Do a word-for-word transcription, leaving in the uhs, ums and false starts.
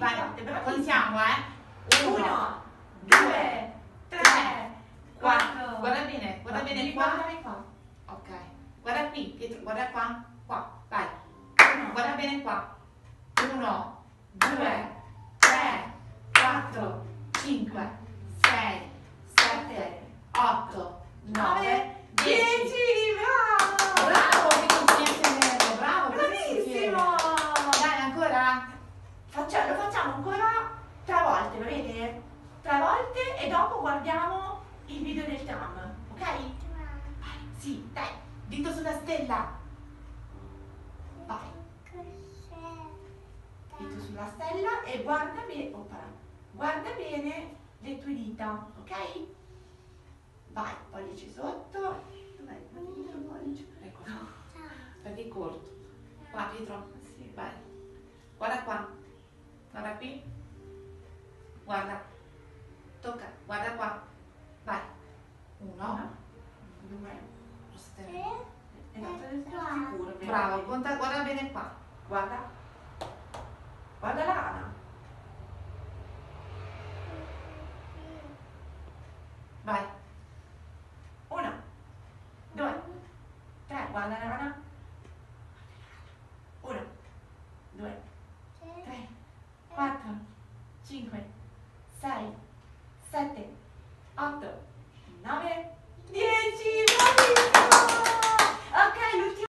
vai, contiamo, eh. Uno, due, tre, quattro. Guarda bene, guarda bene qua. qua. Ok. Guarda qui, Pietro, guarda qua. Qua, vai. Guarda bene qua. Uno, due, tre, quattro, cinque, sei, sette, otto, nove, dieci. Bravo! Bravo, che complimenti, bravo, Bravissimo! Dai, ancora? Facciamo, lo facciamo ancora tre volte, va bene? Tre volte e dopo guardiamo il video del tram, ok? Vai, sì, dai. Dito sulla stella. Vai. Dito sulla stella e guarda bene, opala, guarda bene le tue dita, ok? Vai, pollice sotto. Dov'è il pollice? Il pollice? Ecco, perché è corto. Qua, Pietro. Sì, vai. Guarda qua. Guarda qui. Guarda. Tocca. Guarda qua. Vai. Uno. Due. Tre. Esatto, sicuro. Bravo, conta, guarda bene qua. Guarda. Guarda la rana. Vai. Uno, due, tre, guarda la rana. Uno, due, tre, quattro, cinque, sei, sette,